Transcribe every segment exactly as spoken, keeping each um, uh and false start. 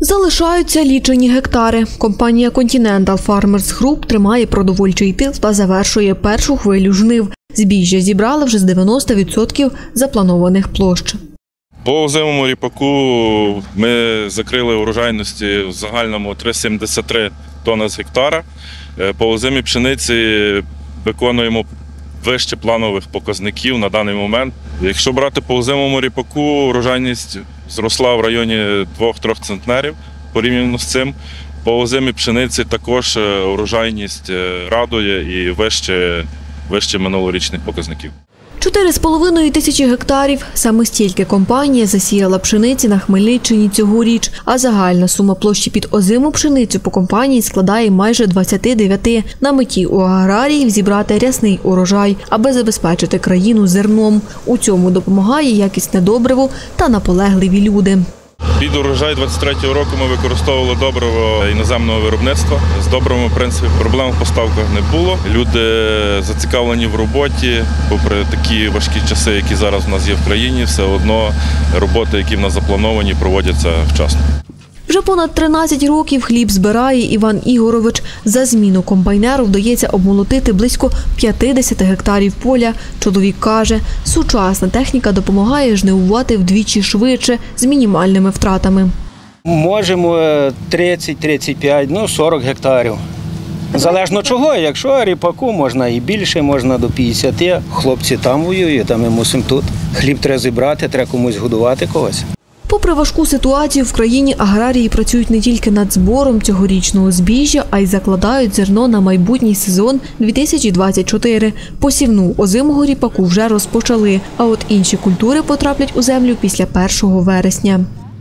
Залишаються лічені гектари. Компанія Continental Farmers Group тримає продовольчий тил та завершує першу хвилю жнив. Збіжжя зібрали вже з дев'яноста відсотків запланованих площ. По озимому ріпаку ми закрили урожайності в загальному три цілих сімдесят три тонни з гектара. По озимій пшениці виконуємо вище планових показників на даний момент. Якщо брати по озимому ріпаку, урожайність зросла в районі двох-трьох центнерів порівняно з цим. По озимій пшениці також урожайність радує і вище, вище минулорічних показників. Чотири з половиною тисячі гектарів – саме стільки компанія засіяла пшениці на Хмельниччині цьогоріч, а загальна сума площі під озиму пшеницю по компанії складає майже двадцять дев'ять. На меті у аграріїв зібрати рясний урожай, аби забезпечити країну зерном. У цьому допомагає якісне добриво та наполегливі люди. Під урожай двадцять третього року ми використовували добриво іноземного виробництва. З добривом, в принципі, проблем в поставках не було. Люди зацікавлені в роботі, попри такі важкі часи, які зараз в нас є в країні, все одно роботи, які в нас заплановані, проводяться вчасно. Вже понад тринадцять років хліб збирає Іван Ігорович. За зміну комбайнеру вдається обмолотити близько п'ятдесят гектарів поля. Чоловік каже, сучасна техніка допомагає жнивувати вдвічі швидше, з мінімальними втратами. Можемо тридцять, тридцять п'ять, ну сорок гектарів. Залежно чого, якщо ріпаку можна і більше, можна до п'ятдесят. Хлопці там воюють, а ми мусимо тут. Хліб треба зібрати, треба комусь годувати когось. Попри важку ситуацію в країні, аграрії працюють не тільки над збором цьогорічного збіжжя, а й закладають зерно на майбутній сезон дві тисячі двадцять чотири. Посівну озимого ріпаку вже розпочали, а от інші культури потраплять у землю після першого вересня.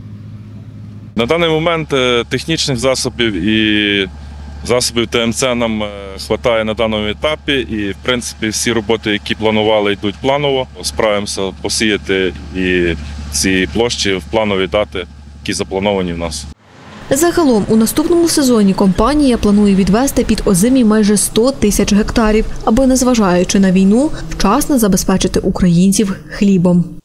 На даний момент технічних засобів і засобів Т М Це нам вистачає на даному етапі. І, в принципі, всі роботи, які планували, йдуть планово. Справимося посіяти і ці площі в планові дати, які заплановані в нас. Загалом у наступному сезоні компанія планує відвести під озимі майже сто тисяч гектарів, аби, незважаючи на війну, вчасно забезпечити українців хлібом.